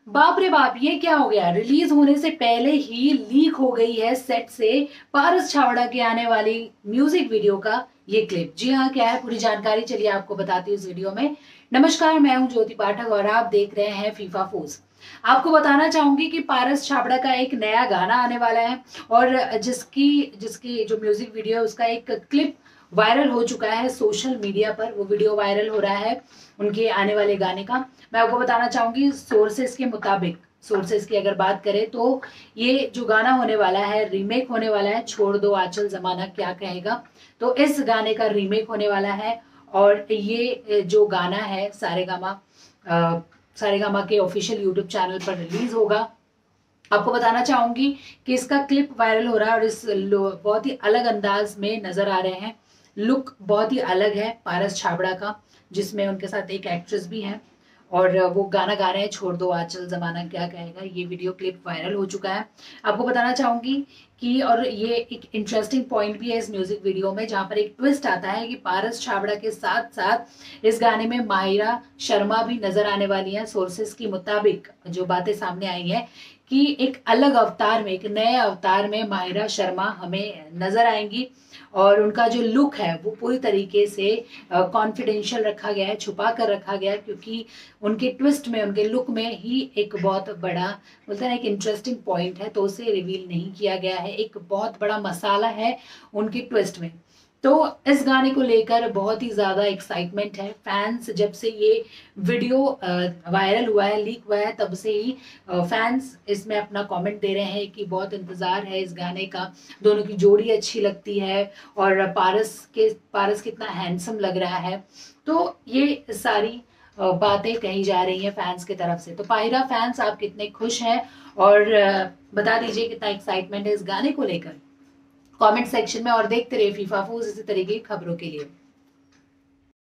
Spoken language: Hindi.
बाप रे बाप, ये क्या हो गया। रिलीज होने से पहले ही लीक हो गई है सेट से पारस छाबड़ा के आने वाली म्यूजिक वीडियो का ये क्लिप। जी हाँ, क्या है पूरी जानकारी, चलिए आपको बताती हूँ इस वीडियो में। नमस्कार, मैं हूँ ज्योति पाठक और आप देख रहे हैं फीफा फूज। आपको बताना चाहूंगी कि पारस छाबड़ा का एक नया गाना आने वाला है और जिसकी जिसकी जो म्यूजिक वीडियो है उसका एक क्लिप वायरल हो चुका है सोशल मीडिया पर। वो वीडियो वायरल हो रहा है उनके आने वाले गाने का। मैं आपको बताना चाहूंगी सोर्सेस के मुताबिक, सोर्सेस की अगर बात करें तो ये जो गाना होने वाला है रीमेक होने वाला है, छोड़ दो आंचल जमाना क्या कहेगा। तो इस गाने का रीमेक होने वाला है और ये जो गाना है सारेगामा के ऑफिशियल यूट्यूब चैनल पर रिलीज होगा। आपको बताना चाहूंगी कि इसका क्लिप वायरल हो रहा है और इस बहुत ही अलग अंदाज में नजर आ रहे हैं। लुक बहुत ही अलग है पारस छाबड़ा का, जिसमें उनके साथ एक एक्ट्रेस भी है और वो गाना गा रहे हैं छोड़ दो आंचल जमाना क्या कहेगा। ये वीडियो क्लिप वायरल हो चुका है। आपको बताना चाहूंगी कि और ये एक इंटरेस्टिंग पॉइंट भी है इस म्यूजिक वीडियो में, जहां पर एक ट्विस्ट आता है कि पारस छाबड़ा के साथ साथ इस गाने में माहिरा शर्मा भी नजर आने वाली है। सोर्सेस की मुताबिक जो बातें सामने आई है कि एक अलग अवतार में, एक नए अवतार में माहिरा शर्मा हमें नजर आएंगी और उनका जो लुक है वो पूरी तरीके से कॉन्फिडेंशियल रखा गया है, छुपा कर रखा गया है, क्योंकि उनके ट्विस्ट में, उनके लुक में ही एक बहुत बड़ा बोलते हैं ना एक इंटरेस्टिंग पॉइंट है, तो उसे रिवील नहीं किया गया है। एक बहुत बड़ा मसाला है उनके ट्विस्ट में। तो इस गाने को लेकर बहुत ही ज्यादा एक्साइटमेंट है। फैंस जब से ये वीडियो वायरल हुआ है, लीक हुआ है, तब से ही फैंस इसमें अपना कमेंट दे रहे हैं कि बहुत इंतजार है इस गाने का, दोनों की जोड़ी अच्छी लगती है और पारस कितना हैंडसम लग रहा है। तो ये सारी बातें कही जा रही हैं फैंस की तरफ से। तो पायरा फैंस, आप कितने खुश हैं और बता दीजिए कितना एक्साइटमेंट है इस गाने को लेकर कमेंट सेक्शन में, और देखते रहिए फीफा फूज इसी तरीके की खबरों के लिए।